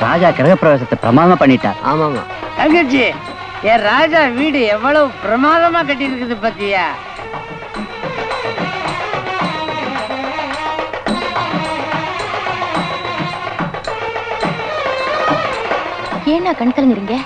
ராஜா கிரகப்பிரவேசத்தை பிரமாதமா பண்ணிட்டார். ஆமாமா தங்கச்சி, என் ராஜா வீடு எவ்வளவு பிரமாதமா கட்டி இருக்குது பத்தியா? ஏன்னா கண் கலங்குறீங்க?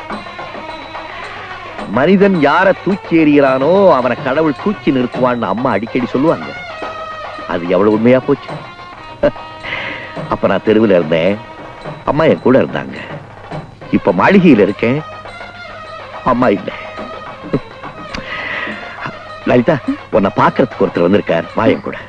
மனிதன் யார தூக்கி எறிகிறானோ அவனை கடவுள் தூக்கி நிறுத்துவான்னு அம்மா அடிக்கடி சொல்லுவாங்க. அது எவ்வளவு உண்மையா போச்சு. அப்ப நான் தெருவில் இருந்தேன், அம்மா என் கூட இருந்தாங்க. இப்ப மாளிகையில் இருக்கேன், அம்மா இல்ல. லலிதா, உன்னை பாக்குறதுக்கு ஒருத்தர் வந்திருக்கார், வா என் கூட.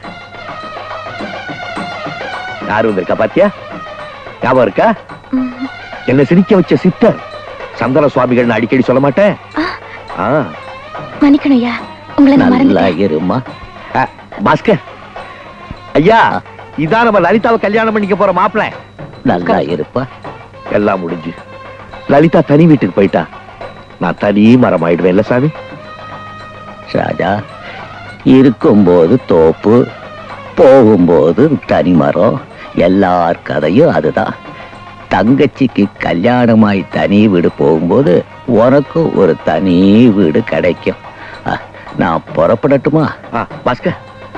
யாரு வந்திருக்கா பாத்தியா? ஞாபகம் இருக்கா? என்ன சிரிக்க வச்ச சித்தர் சந்தன சுவாமிகள் அடிக்கடி சொல்ல மாட்டேன். மன்னிக்கணும்யா, உங்களை நான் இருமா. பாஸ்கர் ஐயா, இதான் நம்ம லலிதாவை கல்யாணம் பண்ணிக்க போற மாப்பிள்ளை. நல்லா இருப்பா. எல்லாம் முடிஞ்சு லலிதா தனி வீட்டுக்கு போயிட்டா, நான் தனி மரம் ஆயிடுவேன். இல்ல சாமி? ராஜா, இருக்கும்போது தோப்பு, போகும்போது தனி மரம். எல்லார் கதையும் அதுதான். தங்கச்சிக்கு கல்யாணமாய் தனி வீடு போகும்போது உனக்கு ஒரு தனி வீடு கிடைக்கும். நான் புறப்படட்டுமா? பாஸ்கர்,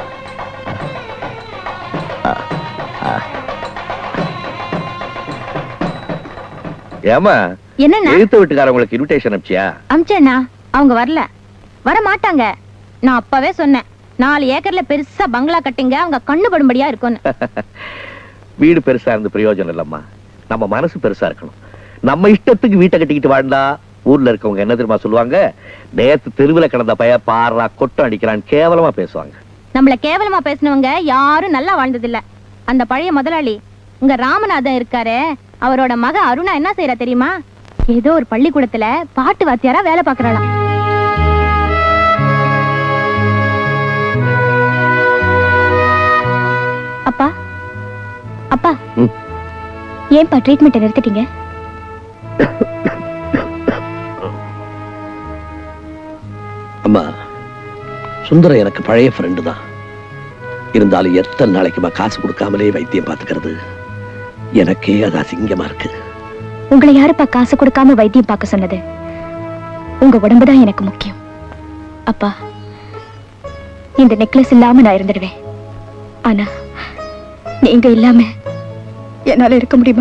ஏமா என்ன எழுத்து வீட்டுக்காரங்களுக்கு இன்விடேஷன் அனுப்பிச்சியா? அமிச்சேண்ணா, அவங்க வரல, வர மாட்டாங்க. நான் அப்பவே சொன்னேன், 4 ஏக்கர்ல பெருசா பங்களா கட்டுங்க, அவங்க கண்ணு படும்படியா இருக்கும்னு. வீடு பெருசா இருந்து பிரயோஜனம் இல்லம்மா, நம்ம மனசு பெருசா இருக்கணும். நம்ம இஷ்டத்துக்கு வீட்டை கட்டிக்கிட்டு வாழ்ந்தா ஊர்ல இருக்கவங்க என்ன தெரியுமா சொல்லுவாங்க? நேத்து தெருவில் கிடந்த பைய பாரா கொட்டம் அடிக்கிறான்னு கேவலமா பேசுவாங்க. நம்மள கேவலமா பேசினவங்க யாரும் நல்லா வாழ்ந்ததில்ல. அந்த பழைய முதலாளி உங்க ராமநாதன் இருக்காரு, அவரோட மக அருணா என்ன செய்யறா தெரியுமா? ஏதோ ஒரு பள்ளிக்கூடத்துல பாட்டு வாத்தியாரா வேலை பாக்குறாளாம். அப்பா அப்பா, ஏன்பா ட்ரீட்மெண்ட் நிறுத்திட்டீங்க? அம்மா, சுந்தரம் எனக்கு பழைய ஃப்ரெண்டு தான். இருந்தாலும் எத்தனை நாளைக்குமா காசு கொடுக்காமலே வைத்தியம் பார்த்துக்கிறது? எனக்கே அது அசிங்கமா இருக்கு. உங்களை யாருப்பா காசு கொடுக்காம வைத்தியம் பார்க்க சொன்னது? உங்க உடம்புதான் எனக்கு முக்கியம். அப்பா, இந்த நெக்லஸ் இல்லாம நான் இருந்துடுவேன். ஆனா நீங்க இல்லாம என்னால இருக்க முடியுமா?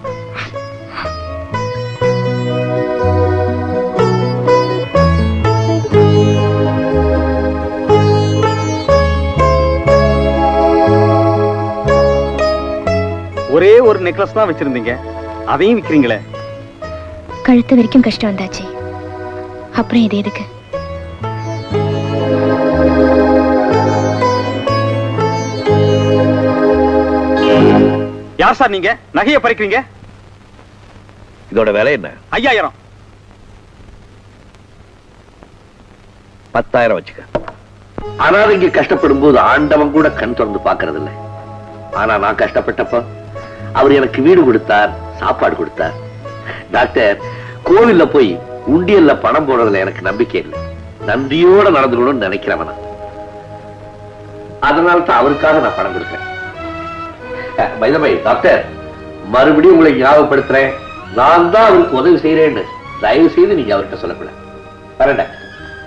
ஒரே ஒரு நெக்லஸ் தான் வச்சிருந்தீங்க, அதையும் விக்கிறீங்களே? கழுத்து வரைக்கும் கஷ்டம் வந்தாச்சு, அப்புறம் இது எதுக்கு? யார் சார் நீங்க? நகையை பறிக்கிறீங்க? இதோட விலை என்ன? 5000. 10,000 வச்சுக்க. அனாதைங்க கஷ்டப்படும் போது ஆண்டவன் கூட கண் திறந்து பாக்குறது இல்லை. ஆனா நான் கஷ்டப்பட்டப்ப அவர் எனக்கு வீடு கொடுத்தார், சாப்பாடு கொடுத்தார். டாக்டர், கோவில்ல போய் உண்டியல்ல பணம் போடுறதுல எனக்கு நம்பிக்கை இல்லை. நன்றியோட நடந்துக்கணும்னு நினைக்கிறவனா. அதனால தான் அவருக்காக நான் பணம் கொடுக்கிறேன். டாக்டர், மறுபடியும் உங்களை ஞாபகப்படுத்துறேன், நான் தான் அவருக்கு உதவி செய்யறேன்னு தயவு செய்து நீங்க அவர்கிட்ட சொல்லக்கூடாது. வரேன் டாக்டர்.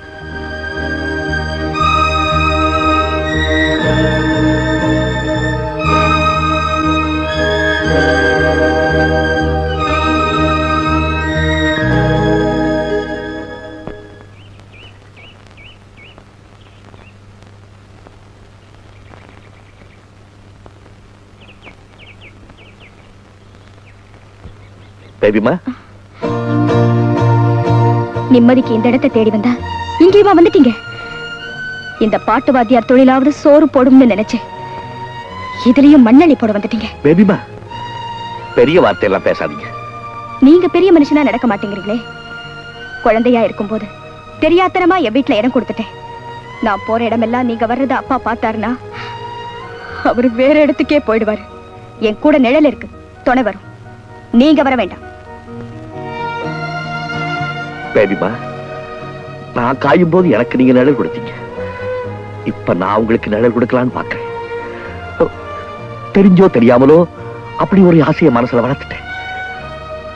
பேபிமா, நிம்மதிக்கு இந்த இடத்தை தேடி வந்தா இங்கேயுமா வந்துட்டீங்க? இந்த பாட்டு வாத்தியார் தொழிலாவது சோறு போடும்னு நினைச்சேன், இதுலயும் மண்ணள்ளி போட வந்துட்டீங்க. பேபிமா, பெரிய வார்த்தையெல்லாம் பேசாதீங்க. நீங்க பெரிய மனுஷனா நடக்க மாட்டேங்கிறீங்களே. குழந்தையா இருக்கும் போது தெரியாத்தனமா என் வீட்டுல இடம் கொடுத்துட்டேன். நான் போற இடமெல்லாம் நீங்க வர்றத அப்பா பார்த்தாருன்னா அவரு வேற இடத்துக்கே போயிடுவாரு. என் கூட நிழல் இருக்கு, துணை வரும். நீங்க வர வேண்டாம். பேபிமா, நான் காயும் போது எனக்கு நீங்க நிழல் கொடுத்தீங்க. இப்ப நான் உங்களுக்கு நிழல் கொடுக்கலான்னு பாக்குறேன். தெரிஞ்சோ தெரியாமலோ அப்படி ஒரு ஆசையை மனசுல வளர்த்துட்டேன்.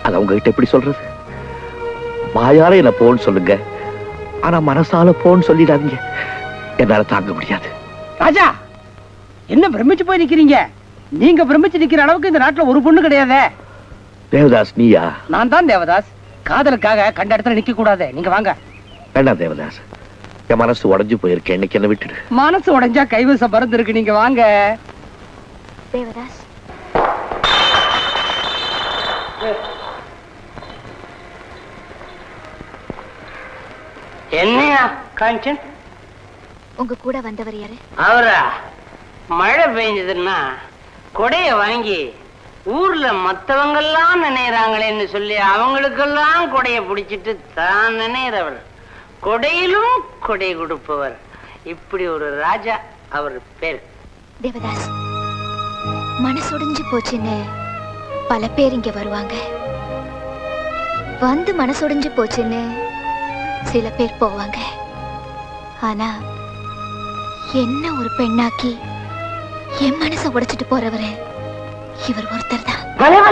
அது உங்ககிட்ட எப்படி சொல்றது? வாயால என்ன போன்னு சொல்லுங்க, ஆனா மனசால போன்னு சொல்லிடாதீங்க. என்னால தாங்க முடியாது. ராஜா, என்ன பிரமிச்சு போய் நிக்கிறீங்க? நீங்க பிரமிச்சு நிக்கிற அளவுக்கு இந்த நாட்டுல ஒரு பொண்ணு கிடையாதே. தேவதாஸ் நீயா? நான் தான் தேவதாஸ். காதலுக்காக கண்ட இடத்துல நிக்க கூடாது. நீங்க வாங்க. வேண்டாம் தேவதாஸ், என் மனசு உடைஞ்சு போயிருக்கு. என்னைக்கு என்ன விட்டுடு. மனசு உடைஞ்சா கைவசம் மருந்து இருக்கு. நீங்க வாங்க. தேவதாஸ், என்னையா காஞ்சன்? உங்க கூட வந்தவர் யாரு? அவரா? மழை பெஞ்சதுன்னா கொடைய வாங்கி ஊர்ல மத்தவங்கெல்லாம் நினைறாங்களேன்னு சொல்லி அவங்களுக்கெல்லாம் கொடைய பிடிச்சிட்டு தான் நினைறவர். கொடையிலும் கொடை கொடுப்பவர். இப்படி ஒரு ராஜா. அவர் பேர் தேவதாஸ். மனசுடைஞ்சு போச்சுன்னு பல பேர் இங்க வருவாங்க. வந்து மனசுடைஞ்சு போச்சுன்னு சில பேர் போவாங்க. ஆனா என்ன ஒரு பெண்ணாக்கி என் மனசை உடைச்சிட்டு போறவரு இவர் ஒருத்தர் தான்.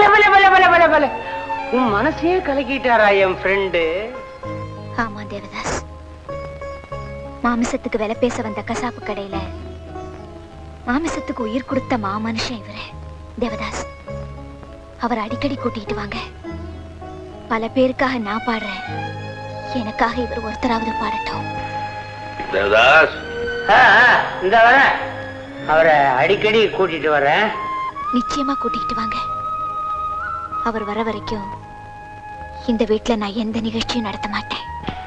உன் மனசையே கலக்கிட்டாரா என் ஃப்ரெண்டு? ஆமா தேவதாஸ், மாமிசத்துக்கு விலை பேச வந்த கசாப்பு கடையில மாமிசத்துக்கு உயிர் கொடுத்த மாமனுஷன் இவரு தேவதாஸ். அவர் அடிக்கடி கூட்டிட்டு வாங்க. பல பேருக்காக நான் பாடுறேன், எனக்காக இவர் ஒருத்தராவது பாடட்டும். தேவதாஸ், இந்த வர அவரை அடிக்கடி கூட்டிட்டு வரேன். நிச்சயமா கூட்டிட்டு வாங்க. அவர் வர வரைக்கும் இந்த வீட்டுல நான் எந்த நிகழ்ச்சியும் நடத்த மாட்டேன்.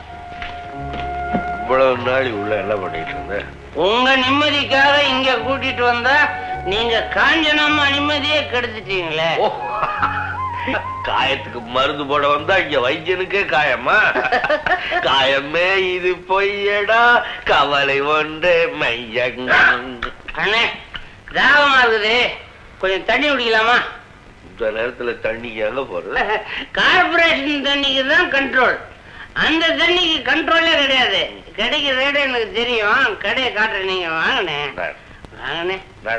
இவ்வளவு நாள் உள்ள என்ன பண்ணிட்டு இருந்த? உங்க நிம்மதிக்காக இங்க கூட்டிட்டு வந்தா நீங்க காஞ்சனம்மா நிம்மதியே கெடுத்துட்டீங்களே. காயத்துக்கு மருந்து போட வந்தா இங்க வைத்தியனுக்கே காயமா? காயமே இது பொய்யடா, கவலை ஒன்று மையங்க. அண்ணே, தாகமா இருக்குது, கொஞ்சம் தண்ணி குடிக்கலாமா? இந்த நேரத்துல தண்ணிக்கு எங்க போறது? கார்பரேஷன் தண்ணிக்கு தான் கண்ட்ரோல். அந்த தண்ணிக்கு கண்ட்ரோலே கிடையாது. கிடைக்கிற ரேட்டு எனக்கு தெரியும். கடையை காட்டுறேன், நீங்க வாங்கண்ணே. வாங்கண்ணே.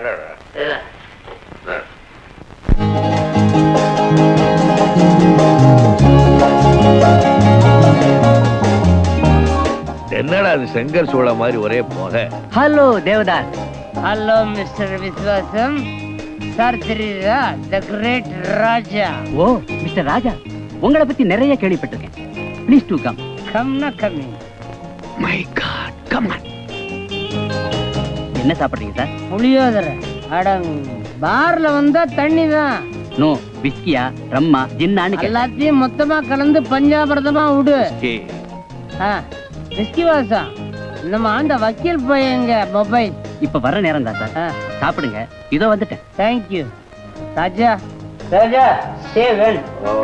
என்னடா அது செங்கல் சூளை மாதிரி ஒரே போக? Hello Devdas. Hello mister Viswasam. Sir தெரியுதா? The great Raja. O mister ராஜா, உங்களை பத்தி நிறைய கேள்விப்பட்டிருக்கேன். Please to come. கம்னா கம்மி. My god, come on. என்ன சாப்பிடுறீங்க சார்? புளியோதரை. அடங், பார்ல வந்தா தண்ணி தான். நோ, விஸ்கியா ரம்மா ஜின்னான்னு எல்லாத்தையும் மொத்தமா கலந்து பஞ்சாபிரதமா விடு. விஸ்கி வாசம். நம்ம அந்த வக்கீல் பையங்க மொபைல். இப்ப வர நேரம் தான் சார். சாப்பிடுங்க, இதோ வந்துட்டேன். தேங்க்யூ ராஜா. ராஜா சேவன்.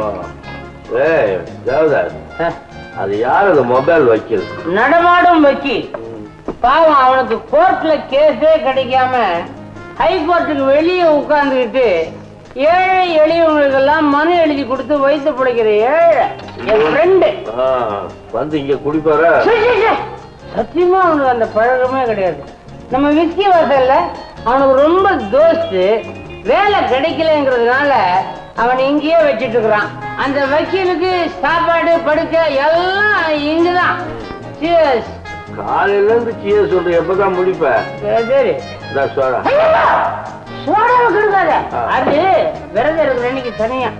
அது யார்? அது மொபைல் வக்கீல். நடமாடும் வக்கீல். பாவம், அவனுக்கு கோர்ட்ல கேஸே கிடைக்காம ஹைகோர்ட்டுக்கு வெளியே உட்கார்ந்துக்கிட்டு ஏழை எளியவங்களுக்கெல்லாம் மனு எழுதி கொடுத்து வயிற்று பிடிக்கிற ஏழை என் ஃப்ரெண்டு வந்து இங்க குடிப்பார. சத்தியமா அவனுக்கு அந்த பழக்கமே கிடையாது. நம்ம விஸ்கி வாசல்ல அவனுக்கு ரொம்ப தோஸ்து. வேலை கிடைக்கலங்கிறதுனால அவன் இங்கேயே வச்சிட்டு இருக்கிறான். அந்த வக்கீலுக்கு சாப்பாடு படுக்க எல்லாம் இங்குதான். காலையில இருந்து சீய சொல்ற, எப்பதான் முடிப்ப? சரி சோடா சோடாவை கொடுக்காத, அது விரதம் இருக்கிற அன்னைக்கு தனியா.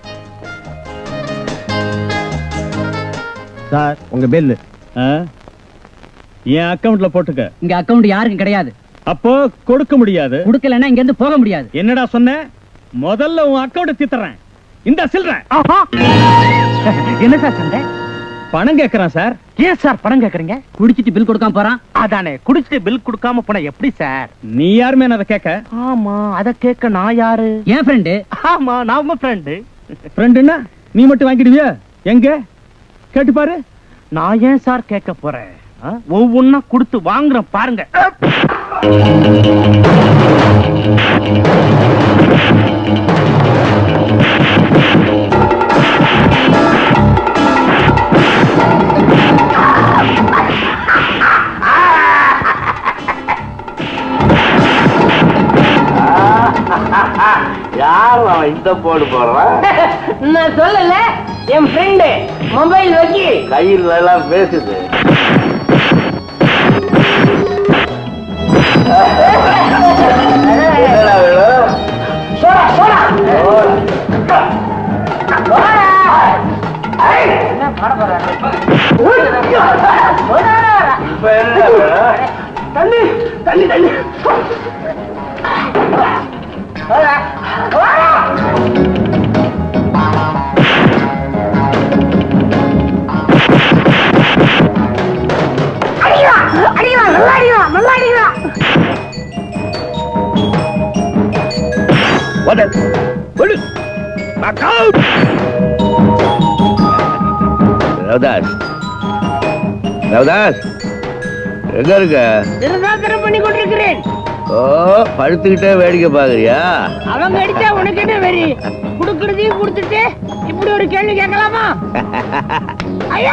சார் உங்க பில் என் அக்கவுண்ட்ல போட்டுக்க. இங்க அக்கவுண்ட் யாருக்கும் கிடையாது. அப்போ கொடுக்க முடியாது. கொடுக்கலன்னா இங்க இருந்து போக முடியாது. என்னடா சொன்ன? முதல்ல உன் அக்கவுண்ட் தீத்துறேன். இந்த சில்றேன். என்ன சார் சண்டை? பணம் கேட்கறான் சார். ஏன் சார் பணம் கேக்குறீங்க? குடிச்சிட்டு பில் கொடுக்காம போறான். அதானே, குடிச்சிட்டு பில் கொடுக்காம போனா எப்படி சார்? நீ யாருமே அதை கேட்க? ஆமா, அத கேட்க நான் யாரு? என் ஃப்ரெண்டு. ஆமா, நான் உங்க ஃப்ரெண்டு. ஃப்ரெண்டுன்னா நீ மட்டும் வாங்கிடுவியா? எங்க கேட்டு பாரு. நான் ஏன் சார் கேட்க போறேன்? ஒவ்வொன்னா கொடுத்து வாங்குறேன் பாருங்க. யார் அவன்? இந்த போடு போடுறான். நான் சொல்லல, என் ஃப்ரெண்டு மொபைல் வச்சு கையில் எல்லாம் பேசுது. என்னடா வேணும்? சோடா சோடா என்ன பாட போறாரு? இப்ப என்ன வேணும்? தண்ணி தண்ணி தண்ணி ரவிதாஸ், ரவிதாஸ் எங்க இருக்க? பண்ணி கொண்டிருக்கிறேன். ஓ, படுத்துக்கிட்டே வேடிக்கை பாக்குறியா? அவங்க அடிச்சா உனக்கு என்ன வெறி? குடுக்கறதையும் கொடுத்துட்டு இப்படி ஒரு கேள்வி கேட்கலாமா? ஐயா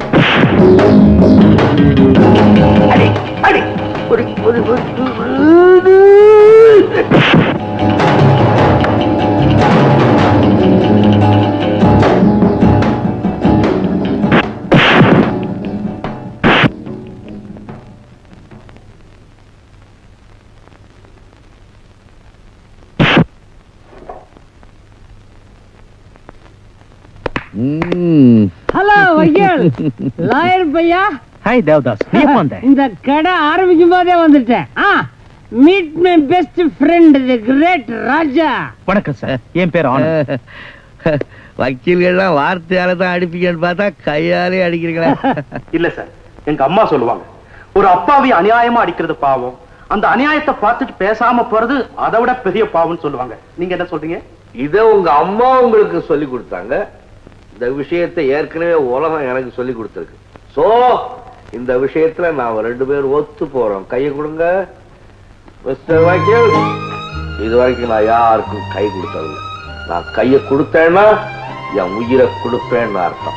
அடி அடி ஒரு ஹலோ வையல், லாயர் பையா. ஹாய் தேவதாஸ், நீ எப்ப வந்த? இந்த கடை ஆரம்பிக்கும் போதே வந்துட்டேன். Meet my best friend the great Raja. வணக்கம் சார், என் பேர் ஆனந்த். வக்கீல்கள்லாம் வார்த்தையால தான் அடிப்பீங்கன்னு பார்த்தா கையாலே அடிக்கிறீங்களா? இல்ல சார், எங்க அம்மா சொல்லுவாங்க, ஒரு அப்பாவி அநியாயமா அடிக்கிறது பாவம், அந்த அநியாயத்தை பார்த்துட்டு பேசாம போறது அதை விட பெரிய பாவம்னு சொல்லுவாங்க. நீங்க என்ன சொல்றீங்க? இத உங்க அம்மா உங்களுக்கு சொல்லி கொடுத்தாங்க. இந்த விஷயத்தை ஏற்கனவே உலகம் எனக்கு சொல்லி கொடுத்திருக்கு. சோ இந்த விஷயத்துல நாம ரெண்டு பேரும் ஒத்து போறோம். கையை கொடுங்க மிஸ்டர் வக்கீல். இது வரைக்கும் நான் யாருக்கும் கை கொடுத்ததில்லை. நான் கையை கொடுத்தேன்னா என் உயிரை கொடுப்பேன்னு அர்த்தம்.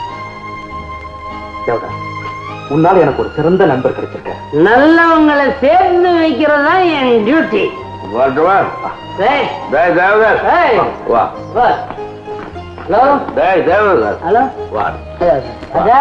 தேவதா, உன்னால எனக்கு ஒரு சிறந்த நண்பர் கிடைச்சிருக்க. நல்லவங்களை சேர்ந்து வைக்கிறதா என் டியூட்டி. வா. Hello hello Raja.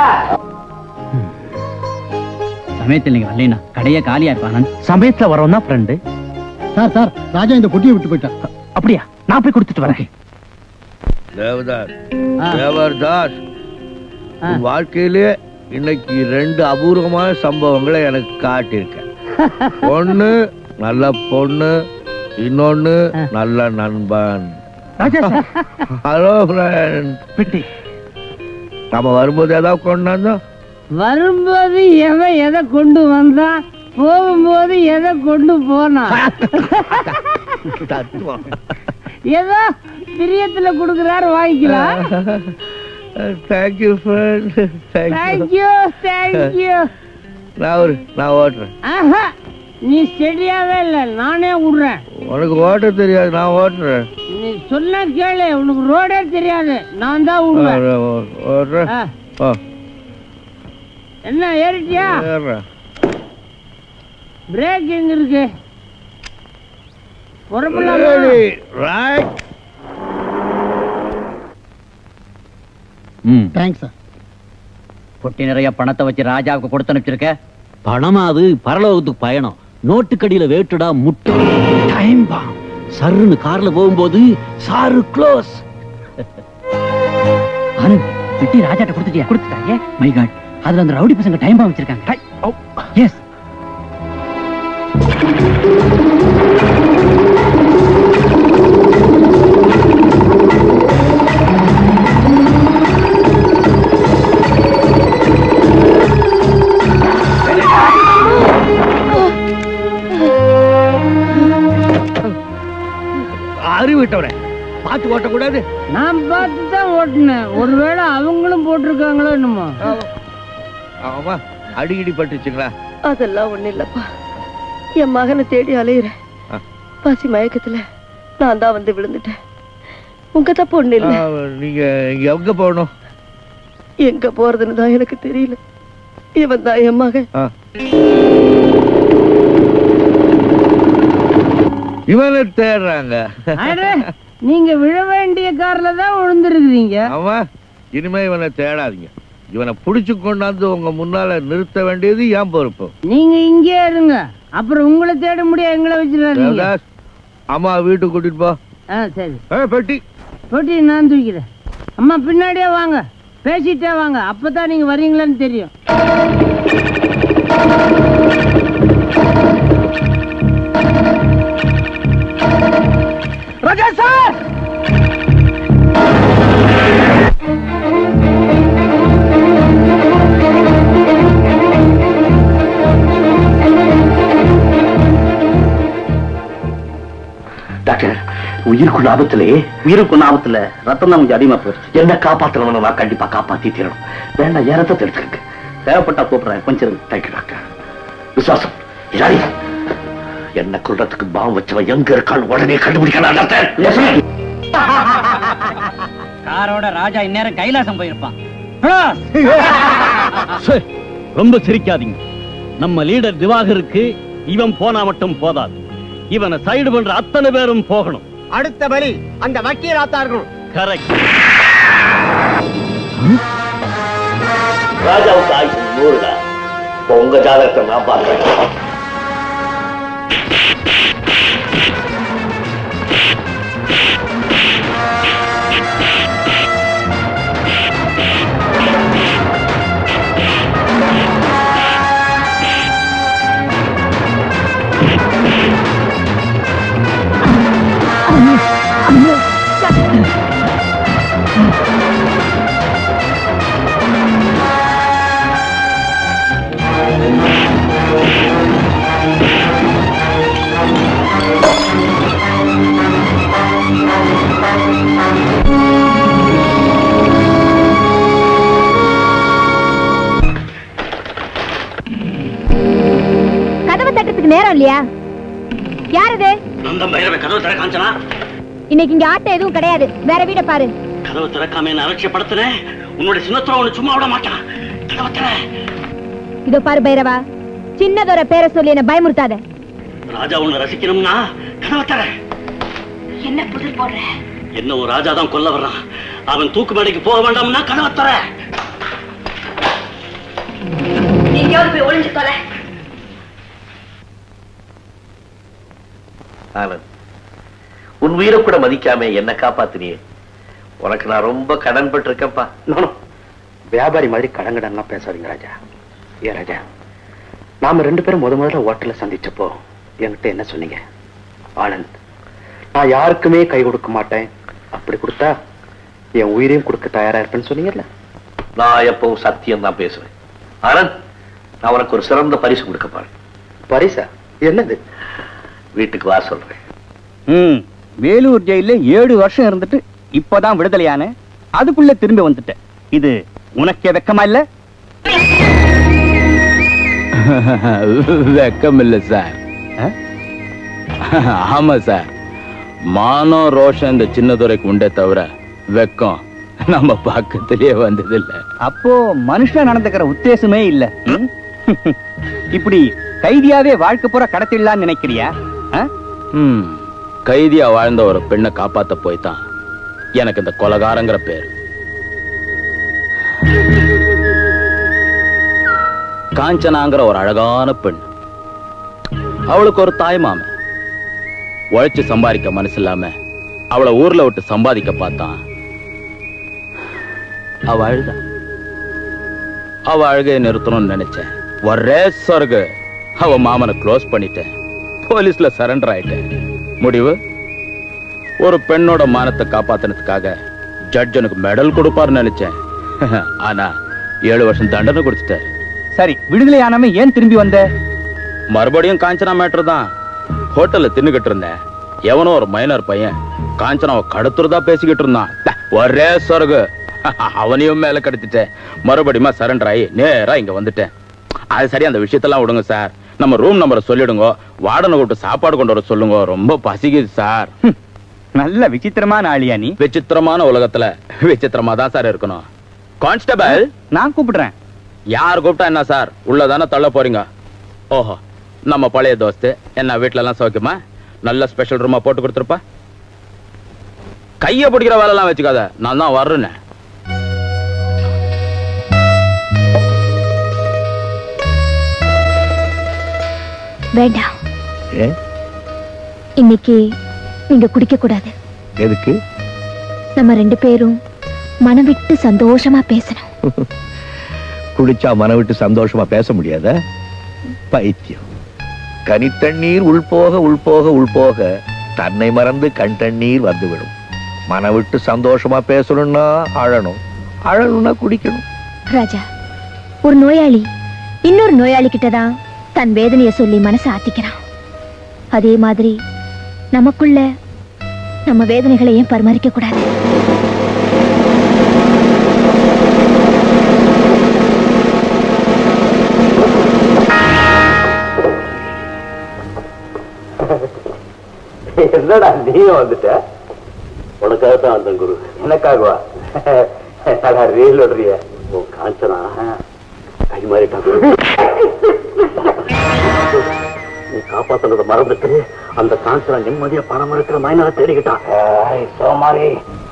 சமயத்தில் நீங்க வரலைனா கடையே காலியா இருப்பான். சமயத்துல வரோம்னா ஃப்ரெண்டு. சார் சார், ராஜா இந்த பொட்டியை விட்டு போயிட்டான். அப்படியா? நான் போய் கொடுத்துட்டு வரேன். தேவதாஸ், தேவதாஸ், உன் வாழ்க்கையிலே இன்னைக்கு ரெண்டு அபூர்வமான சம்பவங்களை எனக்கு காட்டியிருக்க. ஒண்ணு நல்ல பொண்ணு, இன்னொன்னு நல்ல நண்பன். Hello friend. பிட்டி, நம்ம வரும்போது ஏதாவது கொண்டாந்தோம்? வரும்போது எவன் எதை கொண்டு வந்தா, போகும்போது எதை கொண்டு போனா. ஏதோ பிரியத்துல குடுக்கிறாரு, வாங்கிக்கலாம். Thank you friend. Thank you thank you. நான் ஓட்டுறேன். நீ ஸ்டெடியாவே இல்ல, நானே விடுறேன். உனக்கு ஓட்ட தெரியாது, நான் ஓட்டுறேன். நீ சொன்ன கேளு, உனக்கு ரோடே தெரியாது, நான் தான் விடுவேன். ஓட்டுறேன். என்ன ஏறிட்டியா? பிரேக் எங்க இருக்கு? Thanks sir. பொட்டி நிறைய பணத்தை வச்சு ராஜாவுக்கு கொடுத்து அனுப்பிச்சிருக்க. பணமா? அது பரலோகத்துக்கு பயணம். நோட்டுக்கடியில வேட்டுடா முட்டை. டைம் பா. சருன்னு கார்ல போகும்போது சாரு க்ளோஸ். ஆனந்த், பெட்டி ராஜாட்ட கொடுத்துட்டியா? கொடுத்துட்டாங்க. மை காட், அதுல அந்த ரவுடி பசங்க டைம் பாம் வச்சிருக்காங்க. எஸ். அறிவிட்டவரே, பார்த்து ஓட்டக்கூடாது. நான் பார்த்து தான் ஓட்டினேன். ஒருவேளை அவங்களும் போட்டிருக்காங்களோ என்னமோ. ஆமா, அடிக்கடி பட்டுச்சுங்களா? அதெல்லாம் ஒண்ணு இல்லப்பா. என் மகனை தேடி அலையிறேன். பசி மயக்கத்துல நான் தான் வந்து விழுந்துட்டேன். உங்க தப்பு ஒண்ணு இல்ல. நீங்க எங்க போகணும்? எங்க போறதுன்னு தான் எனக்கு தெரியல. இவன் தான் என் மகன். இவனை தேடுறாங்க. நீங்க விழ வேண்டிய கார்ல தான் விழுந்துருக்கீங்க. ஆமா, இனிமே இவனை தேடாதீங்க. இவனை புடிச்சு கொண்டாந்து உங்க முன்னால நிறுத்த வேண்டியது ஏன் பொறுப்பு. நீங்க இங்கே இருங்க, அப்புறம் உங்களை தேட முடியாது, எங்களை வச்சிருக்காங்க. அம்மா வீட்டுக்கு கூட்டிட்டு போ. சரி. பெட்டி பெட்டி நான் தூக்கிறேன். அம்மா பின்னாடியே வாங்க, பேசிட்டே வாங்க, அப்பதான் நீங்க வரீங்களான்னு தெரியும். ராஜா சார், டாக்டர், உயிருக்குள்ள ஆபத்திலே உயிருக்குள்ள ஆபத்துல ரத்தம் தான் கொஞ்சம் அதிகமா போயிடுச்சு. என்ன காப்பாற்றணும், நான் கண்டிப்பா காப்பாத்தி தீரணும். வேண்டாம், என் ரத்தத்தை எடுத்துக்கங்க. தேவைப்பட்டா கூப்பிடுறேன், கொஞ்சம் தேங்க்யூ டாக்டர். விசுவாசம் என்ன கொள்றதுக்கு பாவம் வச்சவன் எங்க இருக்கான்னு உடனே கண்டுபிடிக்கலாம் டாக்டர். காரோட ராஜா இந்நேரம் கைலாசம் போயிருப்பான். ரொம்ப சிரிக்காதீங்க. நம்ம லீடர் திவாகருக்கு இவன் போனா மட்டும் போதாது, இவனை சைடு பண்ற அத்தனை பேரும் போகணும். அடுத்த பலி அந்த வக்கீல் ஆத்தார்கள். கரெக்ட். ராஜாவுக்கு ஆயுசு 100. உங்க ஜாதகத்தை நான் பார்க்கிறேன். நேரம் இல்லையா? யாரது? கதவு திற காஞ்சனா. இன்னைக்கு இங்க ஆட்டம் எதுவும் கிடையாது, வேற வீட பாரு. கதவு திறக்காம என்ன அலட்சியப்படுத்துறேன். உன்னுடைய சின்னத்துல ஒண்ணு சும்மா விட மாட்டான். கதவு திற. இதோ பாரு பைரவா, சின்னதொரு பேரை சொல்லி என்ன பயமுறுத்தாத. ராஜா உன்னை ரசிக்கணும்னா கதவு திற. என்ன புதிர் போடுற? என்ன ஒரு ராஜா தான் கொல்ல வர்றான். அவன் தூக்கு மேடைக்கு போக வேண்டாம்னா கதவு திற. நீங்க போய் ஒளிஞ்சு தொலை. ஆனந்த், உன் உயிரை கூட மதிக்காம என்ன காப்பாத்தினியே, உனக்கு நான் ரொம்ப கடன் பட்டிருக்கப்பா. நானும் வியாபாரி மாதிரி கடன்லாம் பேசாதீங்க ராஜா. ஏன் ராஜா, நாம 2 பேரும் முதல்ல ஹோட்டல்ல சந்திச்சப்போ என்கிட்ட என்ன சொன்னீங்க? ஆனந்த், நான் யாருக்குமே கை கொடுக்க மாட்டேன், அப்படி கொடுத்தா என் உயிரையும் கொடுக்க தயாரா இருப்பேன்னு சொன்னீங்கல்ல. நான் எப்பவும் சத்தியம் தான் பேசுவேன். ஆனந்த், நான் உனக்கு ஒரு சிறந்த பரிசு கொடுக்க போறேன். பரிசா? என்னது? வீட்டுக்கு வா சொல்றேன். வேலூர் ஜெயில 7 வருஷம் இருந்துட்டு இப்பதான் விடுதலையான, அதுக்குள்ள திரும்பி வந்துட்டேன். இது உனக்கே வெக்கமா இல்ல? வெக்கம் இல்ல சார். ஆமா சார், மானம் ரோஷம் இந்த சின்னதுரைக்கு உண்டே தவிர வெக்கம் நம்ம பக்கத்திலேயே வந்தது இல்ல. அப்போ மனுஷன் நடந்துக்கிற உத்தேசமே இல்ல. இப்படி கைதியாவே வாழ்க்கை பூரா கடத்திடலான்னு நினைக்கிறியா? கைதியா வாழ்ந்த ஒரு பெண்ணை காப்பாத்த போய்தான் எனக்கு இந்த கொலகாரங்கிற பேர். காஞ்சனாங்கிற ஒரு அழகான பெண், அவளுக்கு ஒரு தாய் மாமன். உழைச்சு சம்பாதிக்க மனசு இல்லாம அவளை ஊர்ல விட்டு சம்பாதிக்க பார்த்தான். அவ அழுத. அவ அழுகையை நிறுத்தணும்னு நினைச்சேன். ஒரே சொர்க்கு அவ மாமனை க்ளோஸ் பண்ணிட்டேன். போலீஸ்ல சரண்டர் ஆயிட்டேன். முடிவு, ஒரு பெண்ணோட மானத்தை காப்பாத்தினதுக்காக ஜட்ஜ் எனக்கு மெடல் கொடுப்பாருன்னு நினைச்சேன். ஆனா 7 வருஷம் தண்டனை கொடுத்துட்டாரு. சரி, விடுதலை ஆனாம ஏன் திரும்பி வந்த? மறுபடியும் காஞ்சனா மேட்டர் தான். ஹோட்டல்ல தின்னுகிட்டு இருந்தேன். எவனோ ஒரு மைனர் பையன் காஞ்சனாவை கடத்துறதா பேசிக்கிட்டு இருந்தான். ஒரே சொர்க்கு, அவனையும் மேல கடத்திட்டேன். மறுபடியும் சரண்டர் ஆகி நேரா இங்க வந்துட்டேன். அது சரி, அந்த விஷயத்தெல்லாம் விடுங்க சார். நம்ம ரூம் நம்பரை சொல்லிடுங்க. வார்டனை கூப்பிட்டு சாப்பாடு கொண்டு வர சொல்லுங்க. ரொம்ப பசிக்குது சார். நல்ல விசித்திரமான ஆளியா நீ? விசித்திரமான உலகத்துல விசித்திரமா தான் சார் இருக்கணும். கான்ஸ்டபிள், நான் கூப்பிடுறேன். யார் கூப்பிட்டா என்ன சார்? உள்ளதானே தள்ள போறீங்க? ஓஹோ, நம்ம பழைய தோஸ்து. என்ன வீட்டுல எல்லாம் சௌக்கியமா? நல்ல ஸ்பெஷல் ரூமா போட்டு கொடுத்துருப்பா. கைய பிடிக்கிற வேலை எல்லாம் வச்சுக்காத, நான் தான் வர்றேன்னு. வேண்டாம், இன்னைக்கு நீங்க குடிக்க கூடாது. எதுக்கு? நம்ம 2 பேரும் மனம் விட்டு சந்தோஷமா பேசணும். குடிச்சா மனம் விட்டு சந்தோஷமா பேச முடியாத? பைத்தியம். கனித்தண்ணீர் உள்போக உள்போக உள்போக தன்னை மறந்து கண் தண்ணீர் வந்துவிடும். மனம் விட்டு சந்தோஷமா பேசணும்னா அழணும், அழணும்னா குடிக்கணும். ராஜா, ஒரு நோயாளி இன்னொரு நோயாளி கிட்டதான் தன் வேதனையை சொல்லி மனசை ஆத்திக்கிறான். அதே மாதிரி நமக்குள்ள நம்ம வேதனைகளை ஏன் பரிமாறிக்க கூடாது? என்னடா நீயும் வந்துட்ட? உனக்காகத்தான் வந்தேன் குரு. எனக்காகவா? ரீல் விடுறிய? ஓ காஞ்சனா கை மாறிட்டா. நீ காப்பாத்துறத மறந்துட்டு அந்த காஞ்சனா நிம்மதியா பணம் இருக்கிற மைனரை தேடிக்கிட்டான். சோமாரி,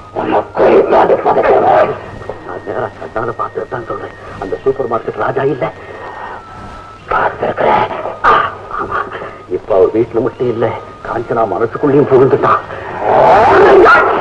நேரம் கட்டான பார்த்துதான் சொல்றேன். அந்த சூப்பர் மார்க்கெட் ராஜா இல்ல பார்த்திருக்கிறேன். ஆமா, இப்ப அவர் வீட்டுல மட்டும் இல்ல, காஞ்சனா மனசுக்குள்ளேயும் புகுந்துட்டான்.